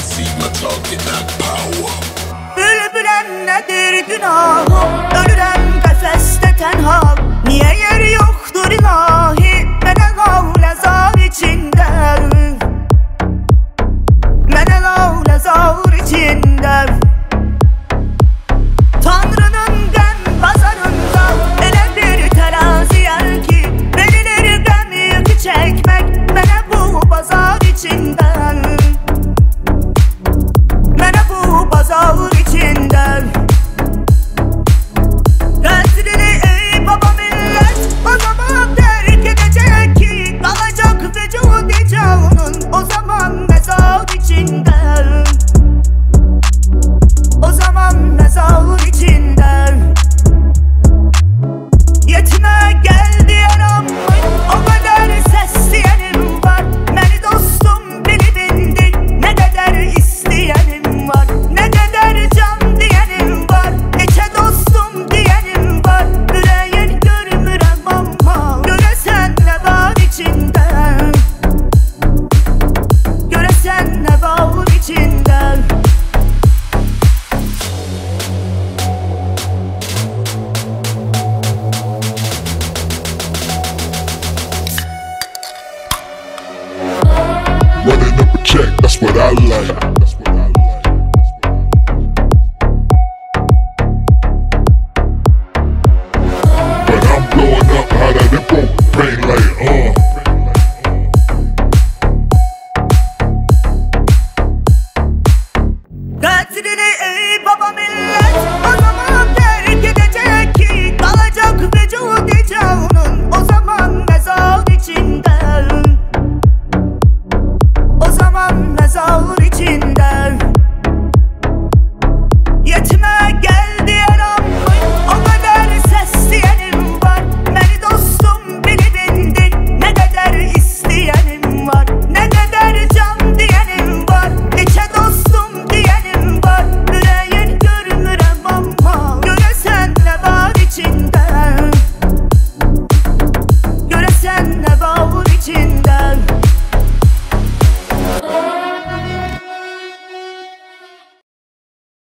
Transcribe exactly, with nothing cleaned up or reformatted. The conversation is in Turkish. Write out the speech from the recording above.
see my target like power. Bülbülen nedir günahım, ölürem kafeste tenha. Niye yeri yoktur ilahi, mene gavle zar içinde. Mene gavle zar içinde. Tanrı'nın gem pazarında ele bir terazi yer ki, verilir gem yükü çekmek mene bu pazar içinde. Mene bu pazar içinde. Kadrini ey baba millet o zaman terk edecek ki, kalacak vücudu canın o zaman mezar içinde. O zaman mezar içinde. Yetime gel diyen ammay, o kadar ses diyenim var. Beni dostum bili bindi, ne kadar isteyenim var. Ne kadar can diyenim var, içe dostum diyenim var. Yüreğin görmürem ama, göresen ne var içinde. Göresen ne var içinde. Running up a check, that's what I like.